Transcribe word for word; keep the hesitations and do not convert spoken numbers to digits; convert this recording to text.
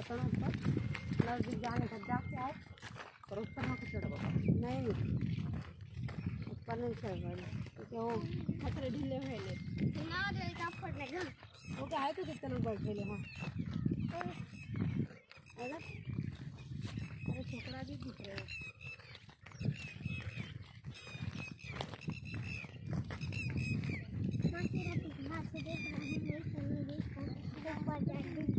तो नजदीक जाने का जाके आओ और ऊपर ना कुछ चढ़ो नहीं ऊपर नहीं चढ़ क्योंकि वो खतरे ढीले हुए ना जो पड़ने का वो क्या है तो कितने लोग बैठे ले हाँ अरे छोकरा भी दिख रहे हैं।